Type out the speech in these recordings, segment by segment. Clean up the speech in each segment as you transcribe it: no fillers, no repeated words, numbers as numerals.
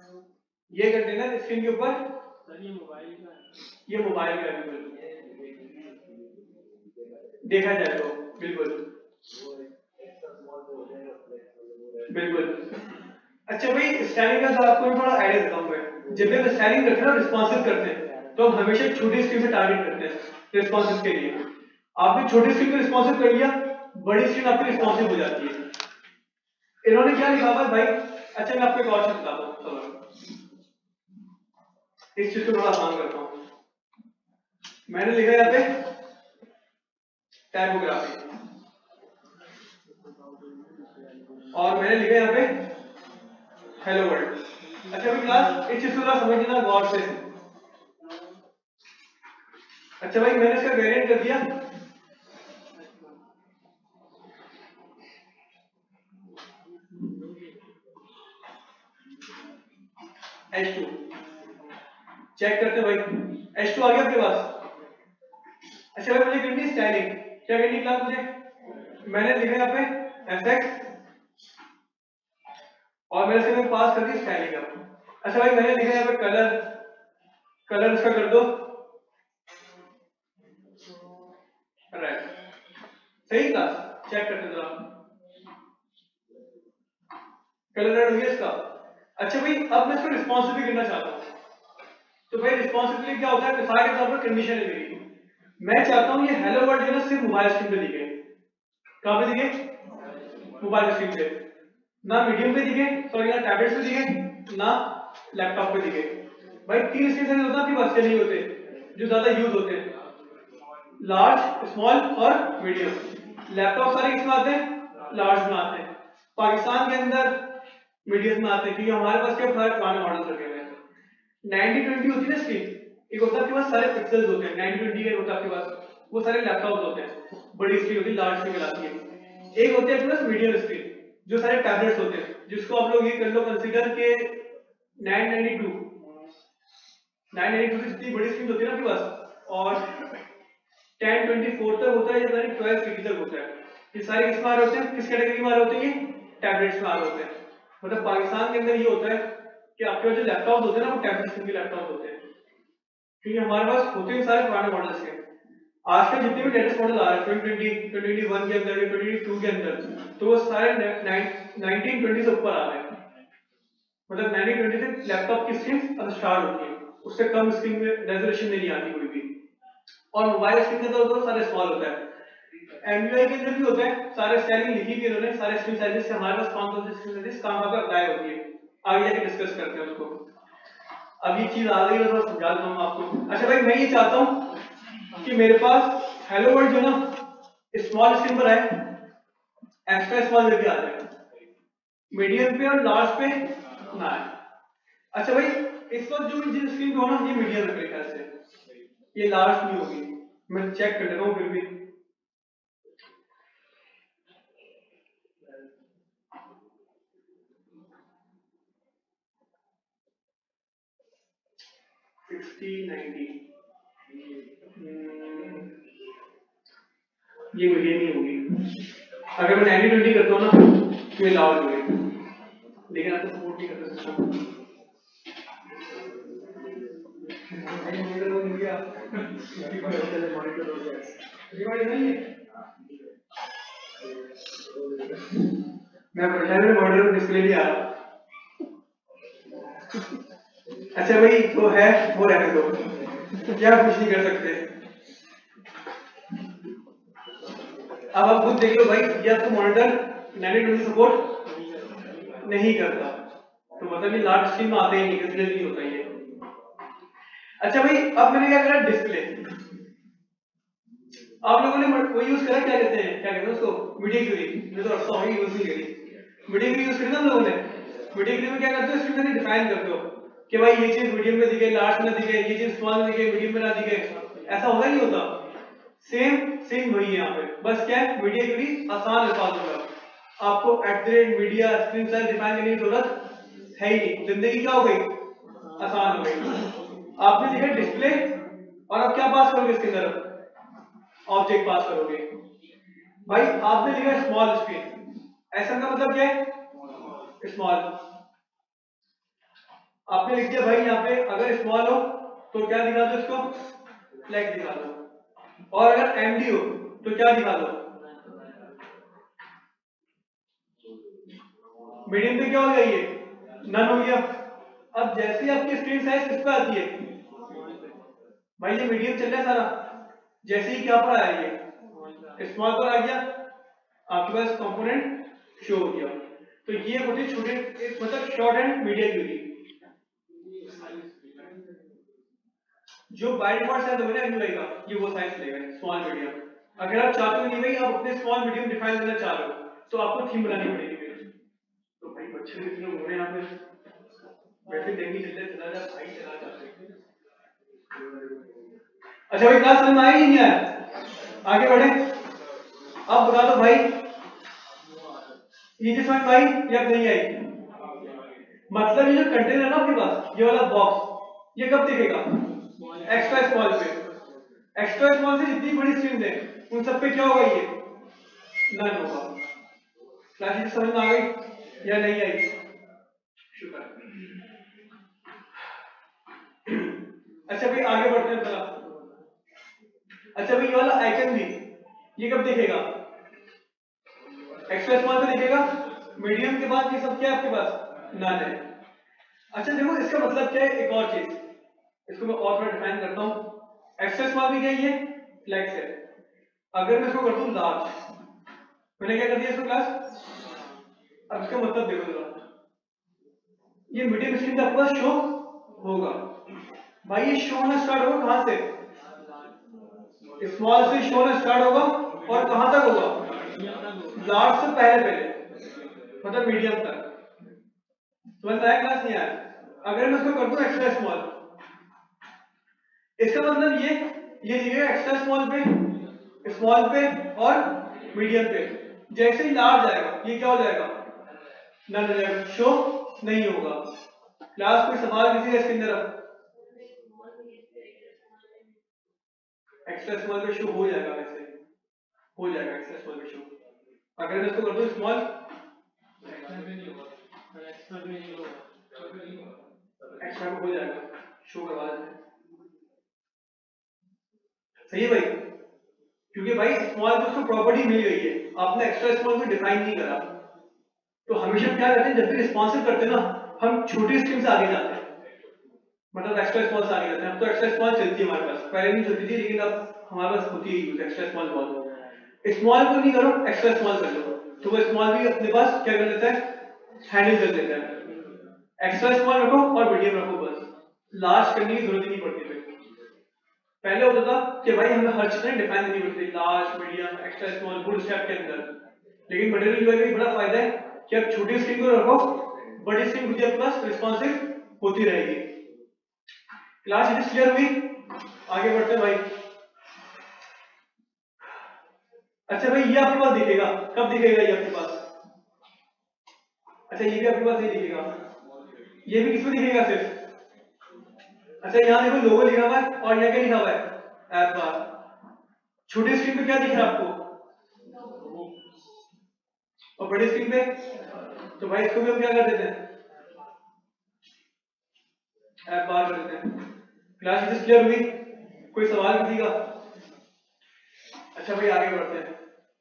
ये container screen के ऊपर ये मोबाइल का बिल्कुल देखा जाए तो बिल्कुल बिल्कुल। अच्छा भाई स्टाइलिंग का तो आपको थोड़ा आइडिया देता हूँ मैं। जब भी हम स्टाइलिंग करते हैं ना रिस्पॉन्सिव करते हैं तो हम हमेशा छोटी स्क्रीन से टारगेट करते हैं रिस्पॉन्सिव के लिए। आपने छोटी स्क्रीन को रिस्पॉन्सिव कर लिया, बड़ी स्क्रीन आपकी रिस्पॉन्सिव हो जाती है। इन्होंने क्या लिखा हुआ है भाई? अच्छा मैं आपको एक और चीज बताता हूँ, इस चीज को थोड़ा आसान करता हूँ। मैंने लिखा यहाँ पे टाइपोग्राफी और मैंने लिखा यहाँ पे हेलो वर्ल्ड। अच्छा भाई क्लास इस चीज को थोड़ा समझना गौर से। अच्छा भाई मैंने इसका वेरिएंट कर दिया H2। चेक करते भाई H2 आ गया आपके पास। अच्छा भाई मुझे करनी स्टाइलिंग, क्या करनी क्लास मुझे? मैंने लिखा यहाँ पे एफेक्ट और मैंने इसके में पास कर दी स्टाइलिंग का। अच्छा भाई मैंने लिखा यहाँ पे कलर, कलर इसका कर दो रेड। सही क्लास चेक करते जरा, कलर रेड हो गया इसका। अच्छा भाई अब मैं इसको रिस्पॉन्सिव करना चाहता हूँ। तो भाई रिस्पॉन्सिबिलिटी क्या होता है? मिसाल के तौर पर कंडीशन है मेरी, मैं चाहता हूँ ये हेलो वर्ल्ड जो है ना सिर्फ मोबाइल स्क्रीन पे दिखे। कहाँ पे दिखे? मोबाइल स्क्रीन पे, ना मीडियम पे दिखे, सॉरी ना टैबलेट पे दिखे, ना लैपटॉप पे दिखे। भाई तीन स्क्रीन साइज होता है आपके पास के नहीं होते जो ज्यादा यूज होते हैं, लार्ज, स्मॉल और मीडियम। लैपटॉप सारे किसमें आते हैं? लार्ज में आते हैं। पाकिस्तान के अंदर मीडियम में आते हैं क्योंकि हमारे पास क्या सारे पुराने मॉडल रखे हुए हैं। 90-20 होती है ना स्क्रीन, एक होता है आपके पास सारे पिक्सेल्स होते हैं, 90-20 का होता है आपके पास, वो सारे लैपटॉप होते हैं, बड़ी स्क्रीन होती है, लार्ज स्क्रीन कहलाती है। एक होती है आपके पास मीडियम स्क्रीन जो सारे टैबलेट्स होते हैं, जिसको आप लोग ये कर लो कंसीडर के 992 992 से जितनी बड़ी स्क्रीन होती है ना आपके पास, और 1024 तक होता है या 1250 तक होता है। ये सारे किस में आ रहे होते हैं? किस कैटेगरी में आ रहे होते हैं? ये टैबलेट्स में आ रहे होते हैं। मतलब पाकिस्तान के अंदर ये होता है कि आपके जो लैपटॉप होते हैं ना वो टैबलेट स्क्रीन के लैपटॉप होते हैं, क्योंकि हमारे पास होते हैं सारे पुराने मॉडल्स के। आजकल जितने भी लेटेस्ट मॉडल आ रहे हैं 2020, 2021 के अंदर या 2022 के अंदर, तो वो सारे 1920 से ऊपर आ रहे हैं। मतलब 1920 से लैपटॉप की स्क्रीन अब स्टार्ट होती है, उससे कम स्क्रीन में रेजोल्यूशन नहीं आती कोई भी। और मोबाइल स्क्रीन के अंदर तो सारे स्मॉल होता है। एमयूआई के अंदर भी होता है, सारे स्टाइलिंग लिखी हुई इन्होंने, सारे स्क्रीन साइजेस से हमारे पास कौन कौन से स्क्रीन साइजेस कहां पे अप्लाई होती है, आगे जाके डिस्कस करते हैं उसको। अब ये चीज आ गई है तो समझा देता हूं आपको। अच्छा भाई मैं ये चाहता हूं कि मेरे पास हेलो वर्ल्ड जो ना स्मॉल स्क्रीन पर आए, एक्स्ट्रा स्मॉल करके आ जाए, मीडियम पे और लार्ज पे ना आए। अच्छा भाई इस वक्त जो जिस स्क्रीन पे हो ना ये मीडियम है मेरे ख्याल से, ये लार्ज नहीं होगी, मैं चेक कर लेता हूँ फिर भी। ये मीडियम ही होगी। अगर मैं 90-20 करता हूँ ना तो ये लार्ज होगी, लेकिन आपको सपोर्ट नहीं करता सिस्टम। मैं परेशान में मॉडल डिस्प्ले नहीं आ रहा। अच्छा भाई तो है वो रहने दो, क्या कुछ नहीं कर सकते। अब आप खुद देख लो भाई, ये आपको मॉनिटर 90-20 सपोर्ट नहीं करता, तो मतलब ये लार्ज स्क्रीन में आते ही नहीं, इसलिए नहीं होता ये। अच्छा भाई अब मैंने क्या करा, डिस्प्ले। आप लोगों ने वो यूज करा, क्या कहते हैं उसको, मीडिया क्यूरी। मैं तो अरसा ही यूज नहीं करी, मीडिया क्यूरी यूज करी ना हम लोगों ने। मीडिया क्यूरी में क्या करते हो, स्क्रीन में डिफाइन करते हो कि भाई ये चीज मीडियम में दिखे, लार्ज में दिखे, ये चीज स्मॉल में दिखे, मीडियम में ना दिखे। ऐसा होता नहीं होता? सेम वही है यहाँ पे, बस क्या है मीडिया क्यूरी आसान अल्फाज होगा, आपको @media स्क्रीन साइज डिफाइन करने की जरूरत है ही नहीं, जिंदगी क्या हो गई, आसान हो गई। आपने लिखा डिस्प्ले और अब क्या पास करोगे इसके अंदर, ऑब्जेक्ट पास करोगे। भाई आपने लिखा स्मॉल स्क्रीन, ऐसा का मतलब क्या है, स्मॉल। आपने लिख दिया भाई यहाँ पे अगर स्मॉल हो तो क्या दिखा दो, इसको फ्लैग दिखा दो, और अगर एमडी हो तो क्या दिखा दो, मीडियम पे क्या हो गया, ये नन हो गया। अब जैसे ही आपकी स्क्रीन साइज किस पे आती है भाई, ये मीडियम चल रहा है सारा, जैसे ही क्या पर आया ये स्मॉल पर आ गया, आपके पास कंपोनेंट शो हो गया। तो ये होती है छोटे, मतलब शॉर्ट एंड मीडियम की होगी। जो बाय डिफॉल्ट साइज होगा ना एमयूआई का, ये वो साइज लेगा स्मॉल मीडियम। अगर आप चाहते हो नहीं भाई आप अपने स्मॉल मीडियम डिफाइन करना चाह रहे हो तो आपको थीम बनानी पड़ेगी मेरी। तो भाई बच्चे कितने लोग हो रहे हैं यहाँ पे, वैसे डेंगी चलते चला जा भाई, चला जाते। अच्छा भाई क्लास समझ में आई नहीं आया, आगे बढ़े। अब बता दो भाई ये चीज समझ में आई या नहीं आई। मतलब ये जो कंटेनर है ना आपके पास, ये वाला बॉक्स, ये कब दिखेगा, एक्स्ट्रा स्मॉल पे। एक्स्ट्रा स्मॉल से जितनी बड़ी स्क्रीन है उन सब पे क्या होगा, ये नन होगा। क्लास ये समझ में आ गई या नहीं आई, शुक्र। अच्छा भाई आगे बढ़ते हैं चला। अच्छा भाई ये वाला आइकन भी ये कब दिखेगा, एक्स्ट्रा स्मॉल पे दिखेगा, मीडियम के बाद ये सब क्या है आपके पास, नन है। अच्छा देखो इसका मतलब क्या है, एक और चीज इसको मैं और थोड़ा डिफाइन करता हूं। एक्स्ट्रा स्मॉल भी क्या है, ये फ्लेक्स है। अगर मैं इसको कर दूं लार्ज, मैंने क्या कर दिया इसको क्लास, अब इसका मतलब देखो जरा, ये मीडियम स्क्रीन पे आपके पास शो होगा। भाई ये शो होना स्टार्ट होगा कहां से, स्मॉल से शो होना स्टार्ट होगा और कहां तक होगा, लार्ज से पहले मतलब मीडियम तक। समझ आया क्लास नहीं आया। अगर मैं इसको कर दूं एक्स्ट्रा स्मॉल, इसका मतलब ये दिखेगा एक्स्ट्रा स्मॉल पे और मीडियम पे। जैसे ही लार्ज आएगा ये क्या हो जाएगा, नन हो जाएगा, शो नहीं होगा। क्लास कोई सवाल किसी है इसके अंदर, एक्स्ट्रा स्मॉल पे शो हो जाएगा, वैसे हो जाएगा एक्स्ट्रा स्मॉल पे शो। अगर मैं इसको कर दूं स्मॉल, एक्स्ट्रा हो जाएगा, शो करवा देते हैं। सही है भाई, क्योंकि भाई स्मॉल को उसको प्रॉपर्टी मिल गई है, आपने एक्स्ट्रा स्मॉल को डिफाइन नहीं करा। तो हमेशा क्या करते हैं, जब भी रिस्पॉन्सिव करते हैं ना, हम छोटी स्ट्रिंग से आगे जाते हैं, मतलब एक्स्ट्रा स्मॉल से आगे जाते हैं। अब तो एक्स्ट्रा स्मॉल चलती है हमारे पास, पहले नहीं चलती थी लेकिन अब हमारे पास होती है यूज एक्स्ट्रा स्मॉल बहुत। स्मॉल को नहीं करो, एक्स्ट्रा स्मॉल कर लो, तो वो स्मॉल भी अपने पास क्या कर लेता है, हैंडल कर लेता है। एक्स्ट्रा स्मॉल रखो और मीडियम रखो, बस लार्ज करने की जरूरत ही नहीं पड़ती। पहले होता था कि भाई हमें हर चीज डिफाइन करनी पड़ती है, large medium extra small full step के अंदर। लेकिन मटेरियल यूआई का बड़ा फायदा है कि आप छोटी स्क्रीन को रखो, बड़ी स्क्रीन खुद आपके पास रिस्पॉन्सिव होती रहेगी। क्लास इट इज क्लियर हुई, आगे बढ़ते हैं भाई। अच्छा भाई ये आपके पास दिखेगा, कब दिखेगा ये आपके पास, अच्छा ये भी आपके पास नहीं दिखेगा, ये भी किसमें दिखेगा सिर्फ, अच्छा यहाँ देखो लोगो लिखा हुआ है और यहाँ क्या लिखा हुआ है, ऐप बार। छोटी स्क्रीन पे क्या दिख रहा है आपको, और बड़ी स्क्रीन पे, तो भाई इसको भी हम क्या कर देते हैं, ऐप बार कर देते हैं। क्लास इट इज क्लियर हुई, कोई सवाल किसी का। अच्छा भाई आगे बढ़ते हैं।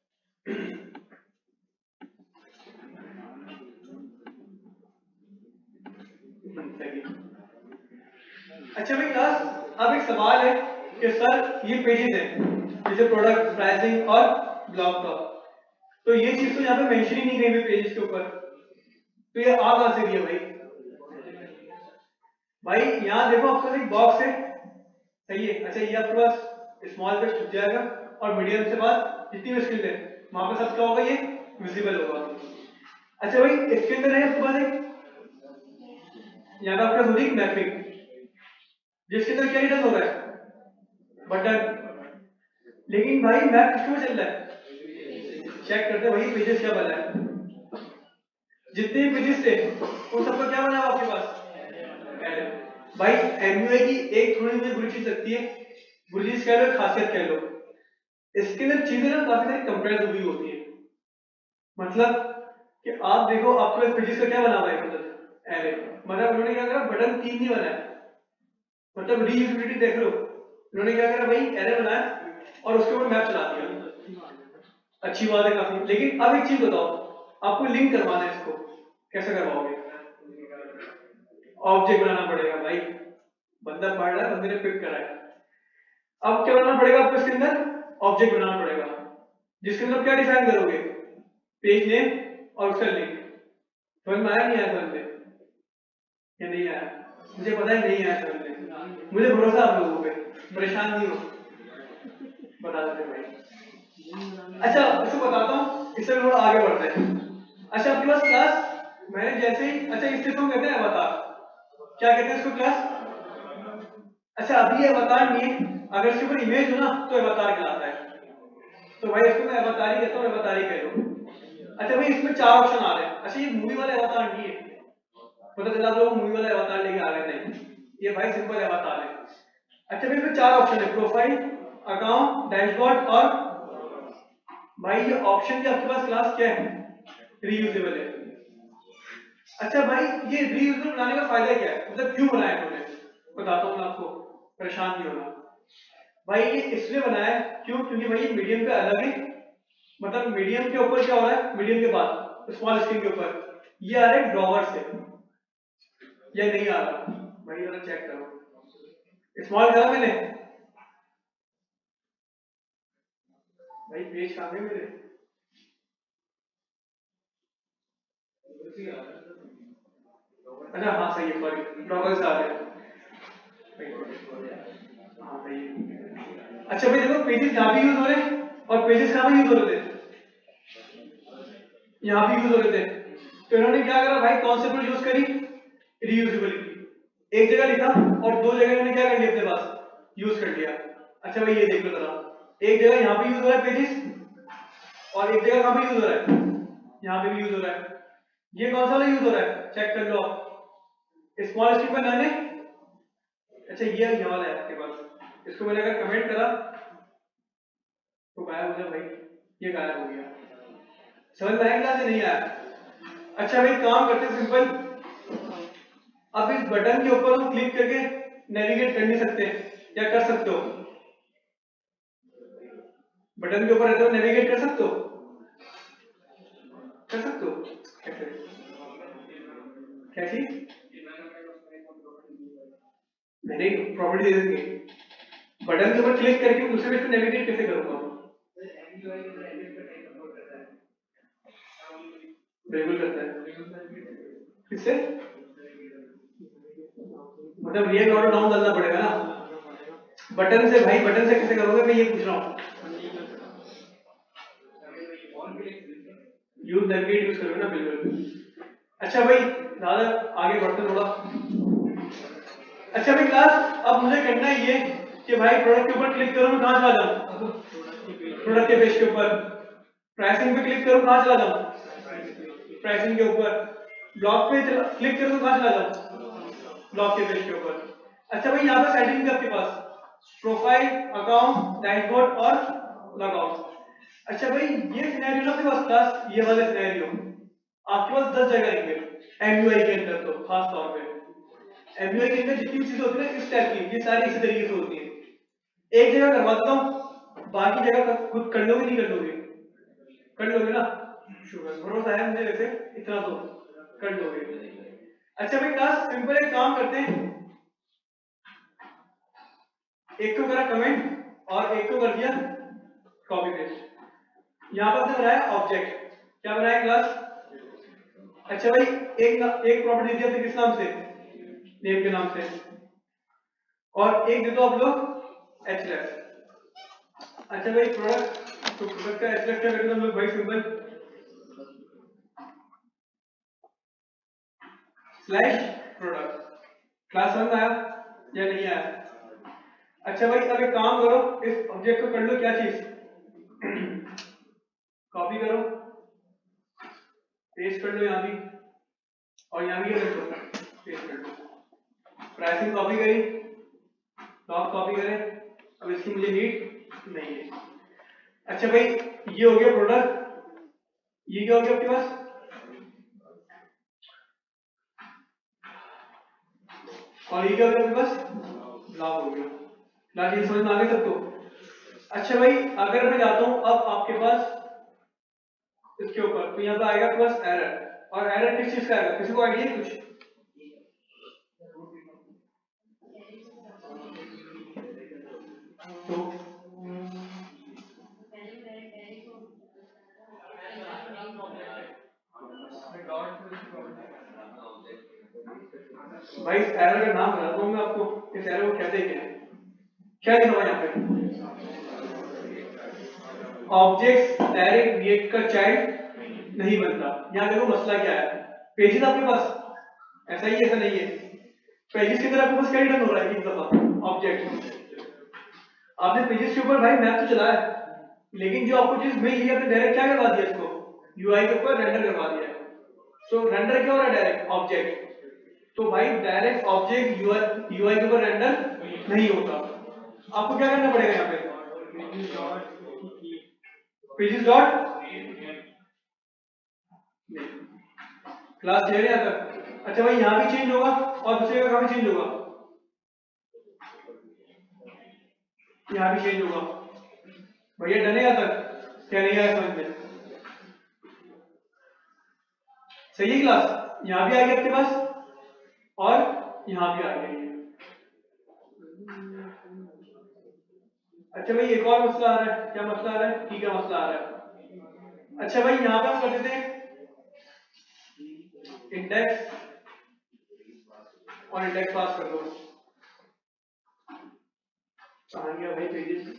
अच्छा भाई क्लास, अब एक सवाल है कि सर ये पेजेस हैं जैसे प्रोडक्ट, प्राइसिंग और ब्लॉग का, तो ये चीज तो यहाँ पे मेंशन ही नहीं कहीं भी पेजेस के ऊपर, तो ये आ कहां से रही है भाई। भाई यहाँ देखो आपका एक बॉक्स है, सही है। अच्छा ये आपके पास स्मॉल पे छुप जाएगा और मीडियम से बाद जितनी भी स्क्रीन है वहां पे सब क्या होगा, ये विजिबल होगा। अच्छा भाई इसके अंदर है आपके पास एक, यहाँ पे आपके पास होगी मैपिंग, जिसके अंदर क्या रिटर्न हो रहा है, बटन। लेकिन भाई मैप किसमें चल रहा है, चेक करते हैं वही पेजेस क्या बना है, जितने भी पेजेस थे उन सबका क्या बना है आपके पास, भाई एमयूआई की एक थोड़ी सी बुरी चीज लगती है, बुरी चीज कह लो खासियत कह लो, इसके अंदर चीजें ना काफी सारी कंप्रेस हुई होती है। मतलब कि आप देखो आपके पास पेजेस का क्या बना हुआ है, मतलब एरे, मतलब उन्होंने क्या करा, बटन 3 नहीं बनाया, मतलब रीयूजेबिलिटी देख लो, उन्होंने क्या करा भाई, एरे बनाया और उसके ऊपर मैप चला दिया, अच्छी बात है काफी। लेकिन अब एक चीज बताओ, आपको लिंक करवाना है इसको, कैसे करवाओगे? ऑब्जेक्ट बनाना पड़ेगा भाई, बंदा पढ़ रहा है, बंदे ने पिक करा है, अब क्या बनाना पड़ेगा आपको इसके अंदर? ऑब्जेक्ट बनाना पड़ेगा, जिसके अंदर क्या डिफाइन करोगे? पेज नेम और उसका लिंक। समझ में आया नहीं आया समझ में? या नहीं आया? मुझे पता है नहीं आया समझ में, मुझे भरोसा आप लोगों पे, परेशान नहीं हो, बता देते भाई। अच्छा इसको बताता हूँ, इससे थोड़ा आगे बढ़ते हैं। अच्छा आपके पास क्लास, मैंने जैसे ही, अच्छा इससे तो कहते हैं अवतार, क्या कहते हैं इसको क्लास? अच्छा अभी ये अवतार नहीं है, अगर इसके ऊपर इमेज हो ना तो अवतार कहलाता है, तो भाई इसको मैं अवतार ही कहता हूँ, अवतार ही कह दो। अच्छा भाई इसमें 4 ऑप्शन आ रहे हैं, अच्छा ये मूवी वाले अवतार नहीं है, पता चला आप लोग मूवी वाले अवतार लेके आ गए, नहीं ये भाई सिंपल अवतार है। अच्छा भाई इसमें 4 ऑप्शन है, प्रोफाइल, अकाउंट, डैशबोर्ड और भाई ये ऑप्शन की आपके पास क्लास क्या है? रीयूजेबल है। अच्छा भाई ये रीयूजेबल बनाने का फायदा क्या है, मतलब क्यों बनाया इन्होंने, बताता हूँ मैं आपको, परेशान नहीं होना भाई। ये इसलिए बनाया है क्यों, क्योंकि भाई ये मीडियम पे अलग है, मतलब मीडियम के ऊपर क्या हो रहा है, मीडियम के बाद स्मॉल स्क्रीन के ऊपर ये आ रहा है ड्रॉवर से, या नहीं आ रहा भाई, जरा चेक करो, स्मॉल करा मैंने भाई, पेज कहाँ है मेरे? अच्छा हाँ सही है, सॉरी ड्रॉवर से आ रहे हैं, हाँ सही है। अच्छा भाई देखो, पेजेस यहाँ भी यूज हो रहे हैं और पेजेस कहाँ भी यूज हो रहे थे, यहाँ भी यूज हो रहे थे, तो इन्होंने क्या करा भाई, कॉन्सेप्ट यूज करी रीयूजेबिलिटी, एक जगह लिखा और 2 जगह इन्होंने क्या कर लिया अपने पास, यूज कर लिया। अच्छा भाई ये देख लो जरा, एक जगह यहाँ पे यूज हो रहा है पेजेस और एक जगह कहाँ पे यूज हो रहा है, यहाँ पे भी यूज हो रहा है, ये कौन सा वाला यूज हो रहा है, चेक कर लो आप, स्मॉल स्क्रीन पर नन है, अच्छा ये वाला है आपके पास, इसको मैंने अगर कमेंट करा तो गायब हो गया भाई, ये गायब हो गया, समझ में आया क्लास से नहीं आया? अच्छा भाई काम करते हैं सिंपल, अब इस बटन के ऊपर हम क्लिक करके नेविगेट कर नहीं सकते, क्या कर सकते हो? बटन के ऊपर रहते हो नेविगेट कर सकते हो, कर सकते हो कैसे, क्या चीज? मैंने प्रॉपर्टी दे देंगे, बटन के ऊपर क्लिक करके दूसरे पेज पे नेविगेट कैसे करूंगा? बिल्कुल करता है, किससे? मतलब रियल ऑर्डर डाउन करना पड़ेगा ना बटन से, भाई बटन से कैसे करोगे, मैं ये पूछ रहा हूँ। यूज नेविगेट यूज करोगे ना, बिल्कुल। अच्छा भाई ज्यादा आगे बढ़ते थोड़ा, अच्छा भाई क्लास अब मुझे करना ये कि भाई प्रोडक्ट के ऊपर क्लिक करो, मैं कहां चला जाऊं, प्रोडक्ट के पेज के ऊपर, प्राइसिंग पे क्लिक करूं कहां चला जाऊं, प्राइसिंग के ऊपर, ब्लॉक पे क्लिक करूं कहां चला जाऊं, ब्लॉक के पेज के ऊपर। अच्छा भाई यहाँ पर सेटिंग भी आपके पास, प्रोफाइल, अकाउंट, डैशबोर्ड और लॉगआउट। अच्छा भाई ये सिनेरियो ना आपके पास क्लास, ये वाले सिनेरियो आपके पास 10 जगह रहेंगे एमयूआई के अंदर, तो खास तौर पे एमयूआई के अंदर जितनी चीजें होती है इस टाइप की, ये सारी इसी तरीके से होती है। एक जगह करवाता हूँ, बाकी जगह खुद कर लोगे नहीं कर लोगे, कर लोगे ना, शुगर भरोसा है मुझे, वैसे इतना तो कर लोगे। अच्छा भाई क्लास सिंपल एक काम करते हैं, एक को करा कमेंट और एक को कर दिया कॉपी पेस्ट, यहाँ पर हमने बनाया ऑब्जेक्ट, क्या बनाया क्लास? अच्छा भाई एक प्रॉपर्टी दी अपने किस नाम से, नेम के नाम से, और एक दे दो आप लोग href। अच्छा भाई प्रोडक्ट, तो प्रोडक्ट का href क्या करेंगे हम लोग भाई, सिंपल स्लैश प्रोडक्ट, क्लास समझ में आया या नहीं आया? अच्छा भाई अब एक काम करो, इस ऑब्जेक्ट को कर लो क्या चीज, कॉपी करो, पेस्ट कर लो यहाँ भी, और यहाँ भी कर लो, पेस्ट कर लो, प्राइसिंग कॉपी करी, लॉग कॉपी करें, अब इसकी मुझे नीड नहीं है। अच्छा भाई ये हो गया प्रोडक्ट, ये क्या हो गया आपके पास, और ये क्या हो गया बस ब्लॉक हो गया। ना चीज समझ में आ गई सबको? अच्छा भाई अगर मैं जाता हूं अब आपके पास इसके ऊपर तो यहाँ पे आएगा आपके पास एरर, और एरर किस चीज का आएगा, किसी को आइडिया कुछ? तो भाई इस एरर का नाम बताता हूँ मैं आपको, इस एरर को कहते हैं क्या लिखा हुआ यहाँ पे? ऑब्जेक्ट डायरेक्ट रिएक्ट का चाइल्ड नहीं बनता। यहाँ देखो मसला क्या है, पेजेस आपके पास ऐसा ही ऐसा नहीं है, पेजेस के अंदर आपके पास क्या रिटर्न हो रहा है एक दफा ऑब्जेक्ट, आपने पेजेस के ऊपर भाई मैप तो चलाया लेकिन जो आपको चीज मिल गई आपने डायरेक्ट क्या करवा दिया इसको, यूआई के ऊपर रेंडर करवा दिया। सो रेंडर क्या हो रहा है, डायरेक्ट ऑब्जेक्ट। तो भाई डायरेक्ट ऑब्जेक्ट यूआई के ऊपर रेंडर नहीं होता, आपको क्या करना पड़ेगा यहाँ पे, पेजेस डॉट क्लास क्लियर है यहाँ तक? अच्छा भाई यहाँ भी चेंज होगा और दूसरी जगह भी चेंज होगा, यहाँ भी चेंज होगा। भैया डन है यहाँ तक? क्या नहीं आया समझ में? सही है क्लास? यहाँ भी आ गई आपके पास और यहाँ भी आ गई। अच्छा भाई एक और मसला आ रहा है, क्या मसला आ रहा है, ठीक है मसला आ रहा है। अच्छा भाई यहाँ पे हम कर देते हैं इंडेक्स और इंडेक्स पास कर दो। कहाँ गया भाई पेजेस?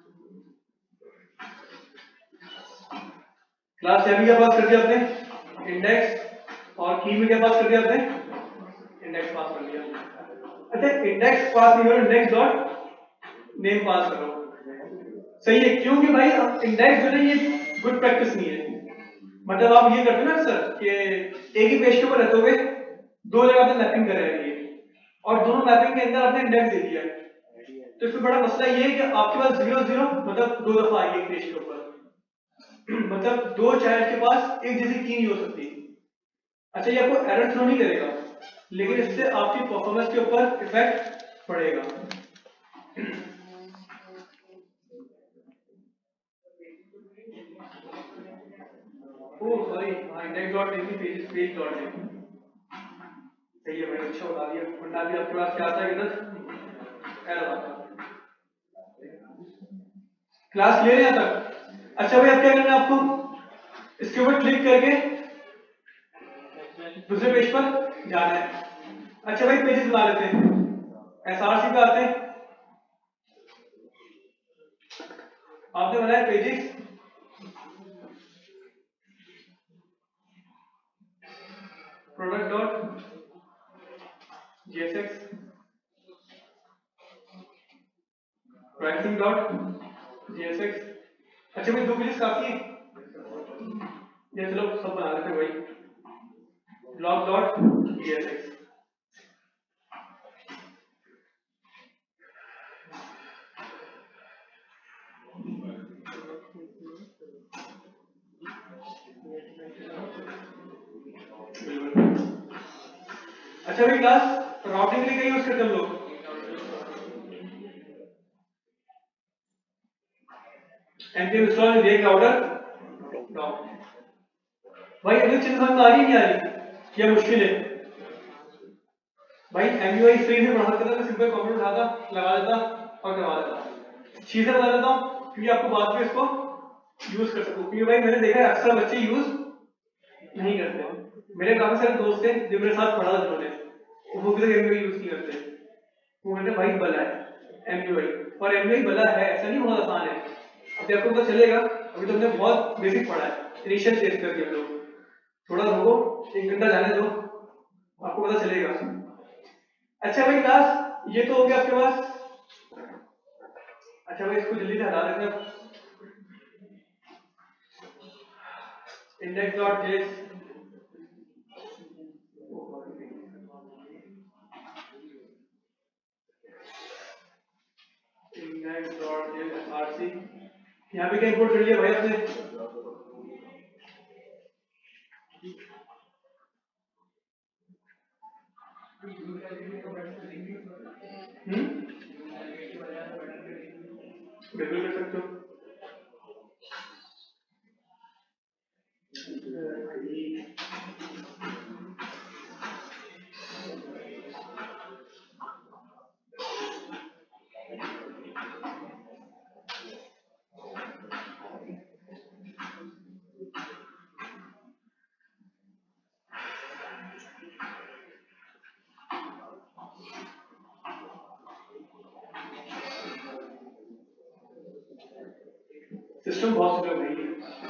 क्लास यहाँ भी क्या पास कर दिया आपने, इंडेक्स, और की में क्या पास कर दिया आपने, इंडेक्स पास कर दिया। अच्छा इंडेक्स पास नहीं हो, इंडेक्स डॉट नेम पास करो, सही है। क्योंकि भाई इंडेक्स जो है ये गुड प्रैक्टिस नहीं है, मतलब आप ये करते हो ना सर कि एक ही पेज के ऊपर रहते हुए दो जगह पे मैपिंग कर रहे हैं और दोनों मैपिंग के अंदर आपने इंडेक्स दे दिया है, तो इसमें बड़ा मसला ये है कि आपके पास 0 0 मतलब दो दफा आई है पेज के ऊपर मतलब दो चाइल्ड के पास एक जैसी की नहीं हो सकती। अच्छा ये आपको एरर थ्रो नहीं करेगा लेकिन इससे आपकी परफॉर्मेंस के ऊपर इफेक्ट पड़ेगा। Oh sorry, index dot name की पेज डॉट नेम, सही है भाई, अच्छा बता दिया, वरना भी आपके पास क्या आता है इधर एरर आता है। क्लास क्लियर है यहाँ तक? अच्छा भाई अब क्या करना है आपको, इसके ऊपर क्लिक करके दूसरे पेज पर जाना है। अच्छा भाई पेजेस बना लेते हैं, एसआरसी पे आते हैं, आपने बनाया pages, product dot JSX, pricing dot JSX. अच्छा भाई दो पेजेस काफी है, ये चलो सब बना लेते हैं भाई, ब्लॉग डॉट जीएसएक्स। अच्छा भाई क्लास राउटिंग के लिए क्या यूज करते हैं हम लोग, npm install react router dot. भाई अगली चीज समझ में आ रही है नहीं आ रही, क्या मुश्किल है भाई? एमयूआई स्क्रीन से पढ़ा करता था, सिंपल कमेंट उठाता लगा देता और करवा देता, चीजें बता देता हूँ क्योंकि आपको बाद में इसको यूज कर सकूं, क्योंकि भाई मैंने देखा है अक्सर बच्चे यूज नहीं करते। मेरे काफी सारे दोस्त हैं जो मेरे साथ पढ़ा जिन्होंने, वो भी तक एमयूआई यूज नहीं करते, वो कहते भाई भला है एमयूआई, और एमयूआई भला है ऐसा नहीं, बहुत आसान है, अभी आपको पता चलेगा। अभी तो हमने बहुत बेसिक पढ़ा है, इनिशियल स्टेज करके हम लोग, थोड़ा रुको एक घंटा जाने दो आपको पता चलेगा। अच्छा भाई क्लास ये तो हो गया आपके पास। अच्छा भाई इसको जल्दी से हटा देते हैं, index dot JS, index dot JS SRC, यहाँ पे क्या इंपोर्ट कर लिया भाई आपने, बिल्कुल कर सकते हो। सिस्टम बहुत स्लो नहीं है।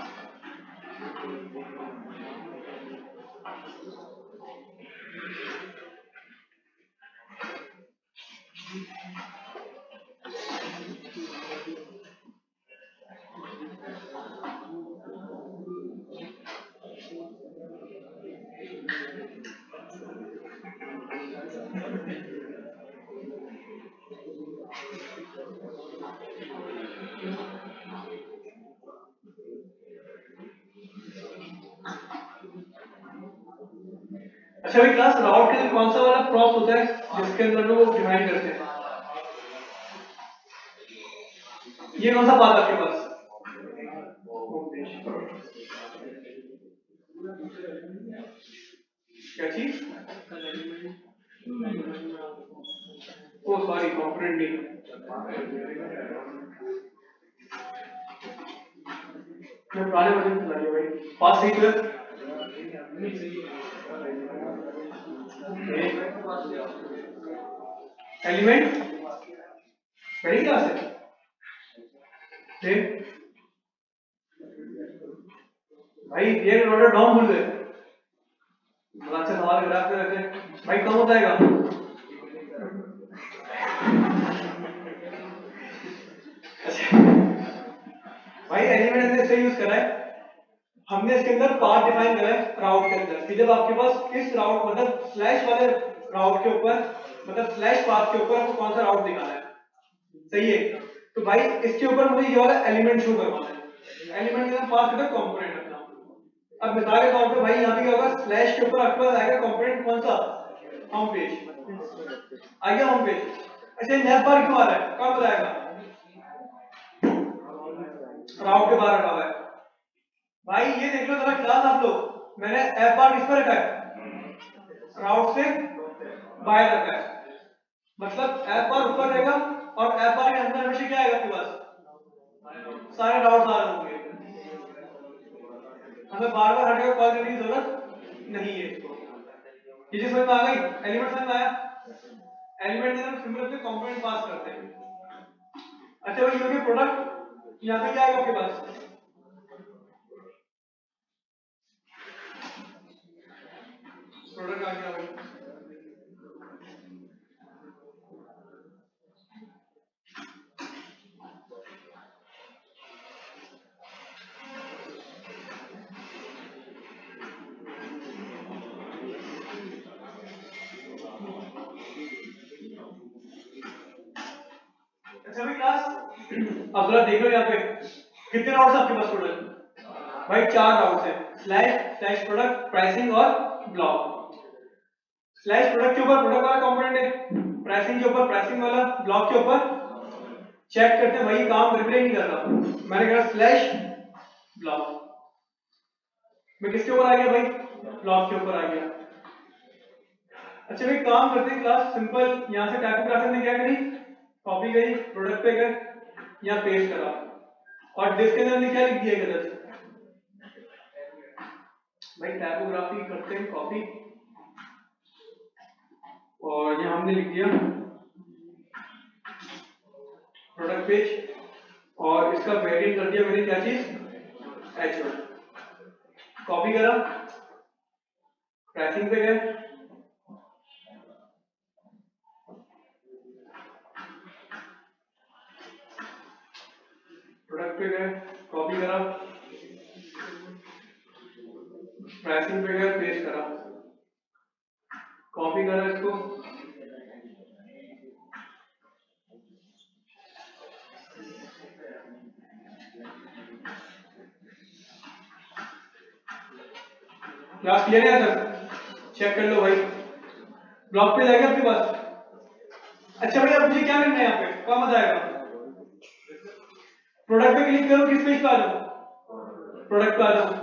अच्छा भाई क्लास, राउट के अंदर कौन सा वाला प्रॉप होता है जिसके अंदर वो डिफाइन करते हैं? ये कौन सा पाथ आपके पास? क्या चीज? ओ सॉरी, कंपोनेंट नहीं। मैं पुराने वर्जन चला रही हूँ भाई। पास सही तो है? एलिमेंट पहली क्लास है। भाई ये ऑर्डर डाउन भूल गए। बड़ा अच्छा सवाल करा आपने वैसे। भाई कम होता है भाई एलिमेंट ने सही यूज करा है। हमने इसके अंदर पाथ डिफाइन करा है राउट के अंदर कि जब आपके पास इस राउट मतलब स्लैश वाले राउट के ऊपर मतलब स्लैश पाथ के ऊपर आपको कौन सा राउट दिखाना है, सही है? तो भाई इसके ऊपर मुझे ये वाला एलिमेंट शो करवाना है। एलिमेंट के पास करना कंपोनेंट अपना। अब मिसाल के तौर पे भाई यहाँ पे क्या होगा, स्लैश के ऊपर आपके पास आएगा कंपोनेंट कौन सा? होम पेज आ गया, होम पेज। अच्छा नैप बार क्यों आ रहा है, कब बताएगा? राउट के बाहर रखा हुआ है। भाई ये देख लो जरा क्लास आप लोग, मैंने एफ बार किस पर रखा है? राउट से बाहर रखा है। मतलब एफ बार ऊपर रहेगा और एफ बार के अंदर हमेशा क्या आएगा आपके पास? सारे राउट आ रहे होंगे। हमें बार बार हटेगा कॉल करने की जरूरत नहीं है। ये चीज समझ में आ गई? एलिमेंट समझ में आया? एलिमेंट में हम सिंपल अपने कंपोनेंट पास करते हैं। अच्छा भाई ये हो गया प्रोडक्ट। यहाँ पे क्या आएगा आपके पास? प्रोडक्ट आ गया भाई। अच्छा भाई क्लास, अब जरा देखो यहाँ पे कितने राउट्स आपके पास टोटल? भाई 4 राउट्स है, स्लैश स्लैश प्रोडक्ट प्राइसिंग और ब्लॉक। स्लैश प्रोडक्ट के ऊपर प्रोडक्ट वाला कंपोनेंट है, प्राइसिंग के ऊपर प्राइसिंग वाला, ब्लॉक के ऊपर चेक करते हैं वही काम रिप्ले नहीं कर रहा, मैंने कहा स्लैश ब्लॉक। मैं किसके ऊपर आ गया भाई? ब्लॉक के ऊपर आ गया। अच्छा भाई काम करते हैं क्लास, सिंपल यहाँ से टाइपोग्राफी ने क्या करी, कॉपी करी, प्रोडक्ट पे गए, यहाँ पेस्ट करा और डिस्क के अंदर हमने क्या लिख दिया गलत? भाई टाइपोग्राफी करते हैं कॉपी और यहाँ हमने लिख दिया प्रोडक्ट पेज और इसका वेरिएंट कर दिया मैंने क्या चीज? H1। कॉपी करा, प्राइसिंग पे गए, प्रोडक्ट पे गए, कॉपी करा, प्राइसिंग पे गए, पेस्ट करा, कॉपी करा इसको, क्लास क्लियर है? तक चेक कर लो भाई। ब्लॉक पे जाएगा आपके पास? अच्छा भाई अब मुझे क्या करना है यहाँ पे, क्या मत आएगा, प्रोडक्ट पे क्लिक करो, किस पेज पे आ जाओ, प्रोडक्ट पे आ जाओ।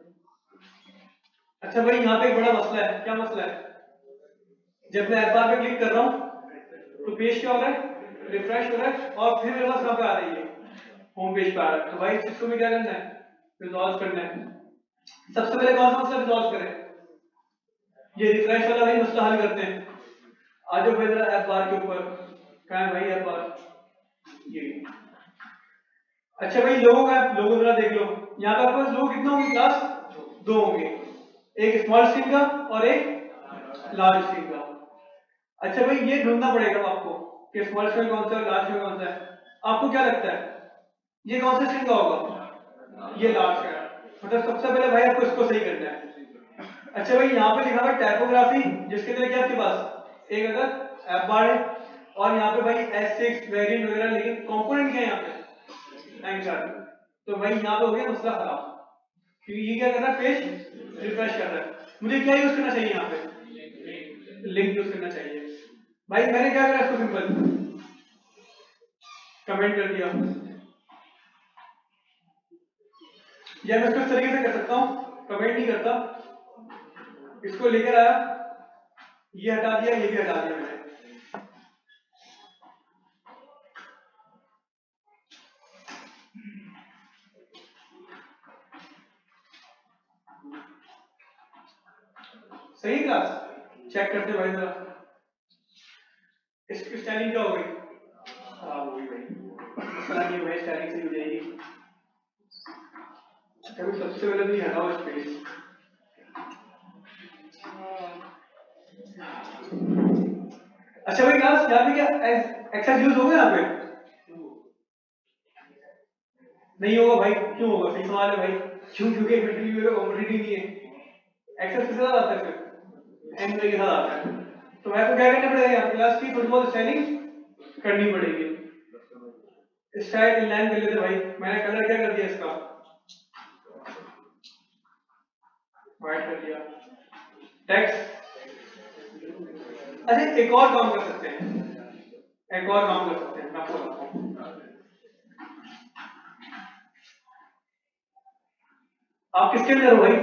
अच्छा भाई यहाँ पे एक बड़ा मसला है, क्या मसला है, जब मैं एफ पे क्लिक कर रहा हूँ तो पेज क्या हो रहा है, रिफ्रेश हो रहा है, और फिर मेरे पास कहाँ पे आ रही है, होम पेज पे आ रहा है। तो भाई इसको भी क्या करना है, रिजॉल्व करना है। सबसे पहले कौन सा मसला रिजॉल्व करें, ये रिफ्रेश वाला भाई मसला हल करते हैं। आ जाओ भाई जरा एफ बार के ऊपर, कहाँ है भाई एफ बार, ये। अच्छा भाई लोगों का, लोगों जरा देख लो, यहाँ पे आपके पास लोग कितने होंगे, क्लास 2 होंगे, एक स्मॉल स्क्रीन का और एक लार्ज स्क्रीन का। अच्छा भाई ये ढूंढना पड़ेगा आपको कि स्मॉल स्क्रीन कौन सा है, लार्ज स्क्रीन कौन सा है। आपको क्या लगता है ये कौन सा स्क्रीन का होगा, ये लार्ज का है, मतलब सबसे पहले भाई आपको इसको सही करना है। अच्छा भाई यहाँ पे लिखा हुआ टाइपोग्राफी, जिसके अंदर क्या आपके पास एक अगर एफ बार है, और यहाँ पे भाई S6 वेरिएंट वगैरह, लेकिन कंपोनेंट क्या है यहाँ पे, एंकर। तो भाई यहाँ पे हो गया मसला खराब, क्योंकि ये क्या कर रहा है, पेज रिफ्रेश कर रहा है। मुझे क्या यूज करना चाहिए यहाँ पे, लिंक यूज करना चाहिए। भाई मैंने क्या करा, इसको सिंपल कमेंट कर दिया, या मैं इसको इस तरीके से कर सकता हूँ, कमेंट नहीं करता, इसको लेकर आया, ये हटा दिया, ये भी हटा दिया मैंने। सही क्लास चेक करते भाई जरा, इसकी स्टाइलिंग क्या हो गई, खराब हो गई भाई, मसला नहीं है भाई, स्टाइलिंग सही हो जाएगी। कभी सबसे पहले तो ये हटाओ स्पेस। अच्छा भाई क्लास यहाँ पे क्या एक्सेस यूज होगा यहाँ पे, नहीं होगा भाई, क्यों होगा, सही सवाल है भाई, क्यों, क्योंकि कॉम्पिटिटिव नहीं है, एक्सेस किसके साथ आता है फिर, एम के साथ आता है। तो मैं को क्या करना पड़ेगा, यहाँ क्लास की थोड़ी बहुत स्टाइलिंग करनी पड़ेगी। स्टाइल इनलाइन कर लेते भाई, मैंने कलर क्या कर दिया इसका, व्हाइट कर दिया, टेक्स्ट। अच्छा एक और काम कर सकते हैं, एक और काम कर सकते हैं, मैं आपको बताता हूँ। आप किसके अंदर हो भाई,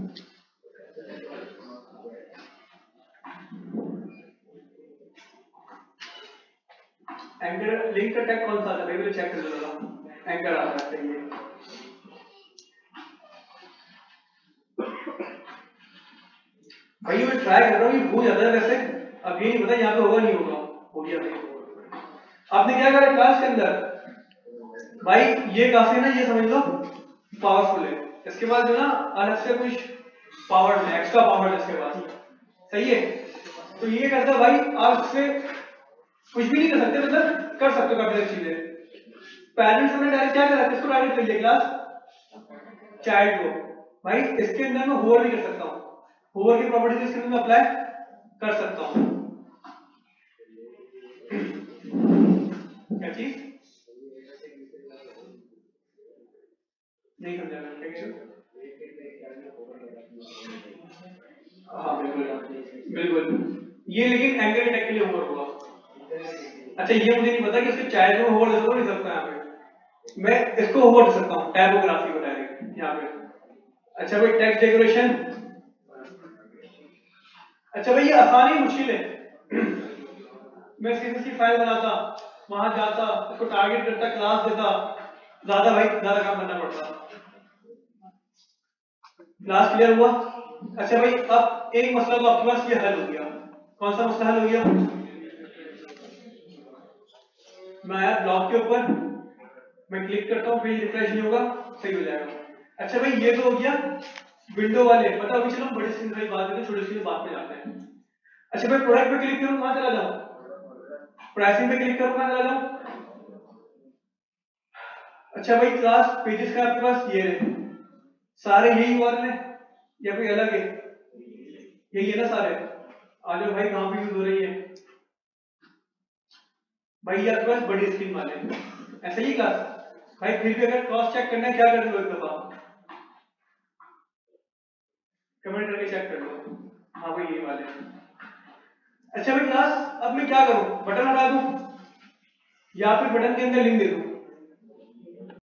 एंकर लिंक का टैग कौन सा आता है भाई, चेक कर लो, एंकर आता है, सही है। भाई मैं ट्राई कर रहा हूँ, ये हो जाता है वैसे, अब ये नहीं पता यहाँ पे होगा नहीं होगा, हो गया भाई। आपने क्या करा क्लास के अंदर, भाई ये काफी ना, ये समझ लो पावरफुल है, इसके बाद जो ना अलग से कुछ पावर है, एक्स्ट्रा पावर है इसके बाद, सही है। तो ये करता है भाई, आप इससे कुछ भी नहीं कर सकते, मतलब कर सकते हो काफी चीजें। पेरेंट्स हमने डायरेक्ट क्या करा, इसको डायरेक्ट कर लिया क्लास चाइल्ड को, भाई इसके अंदर मैं होवर भी कर सकता हूँ, होवर की प्रॉपर्टीज इसके अंदर अप्लाई कर सकता हूँ। क्या चीज नहीं समझा मैं, हाँ बिल्कुल बिल्कुल, ये लेकिन एंकर अटैक के लिए होवर होगा। अच्छा ये मुझे नहीं पता कि इसके चाइल्ड को होवर दे सकता नहीं सकता, यहाँ पे मैं इसको होवर दे सकता हूँ, टाइपोग्राफी को डायरेक्ट यहाँ पे। अच्छा भाई टेक्स्ट डेकोरेशन, अच्छा भाई ये आसान ही मुश्किल है, मैं सीधे सी फाइल बनाता, वहां जाता, उसको टारगेट करता, क्लास देता, ज्यादा भाई ज्यादा काम करना पड़ता। क्लास क्लियर हुआ। अच्छा भाई अब एक मसला तो आपके पास ये हल हो गया, कौन सा मसला हल हो गया, मैं आया ब्लॉक के ऊपर, मैं क्लिक करता हूँ, पेज रिफ्रेश नहीं होगा, सही हो जाएगा। अच्छा भाई ये तो हो गया विंडो वाले, पता अभी चलो बड़ी स्क्रीन की बात करते हैं, छोटी स्क्रीन बात में जाते हैं। अच्छा भाई प्रोडक्ट पे क्लिक करूँ, कहाँ चला जाऊँ, प्राइसिंग पे क्लिक करूँ, कहाँ चला जाऊँ। अच्छा भाई क्लास पेजेस का आपके पास ये है, सारे यही यूआरएल है या कोई अलग है, यही है ना सारे। आ जाओ भाई कहाँ पे यूज हो रही है, भाई ये आपके पास बड़ी स्क्रीन वाले ऐसा ही क्लास। भाई फिर भी अगर क्रॉस चेक करना है, क्या कर लो एक दफा कमेंट करके चेक कर लो, हाँ भाई ये वाले। अच्छा भाई क्लास, अब मैं क्या करूं, बटन हटा दूं या फिर बटन के अंदर लिंक दे दूं?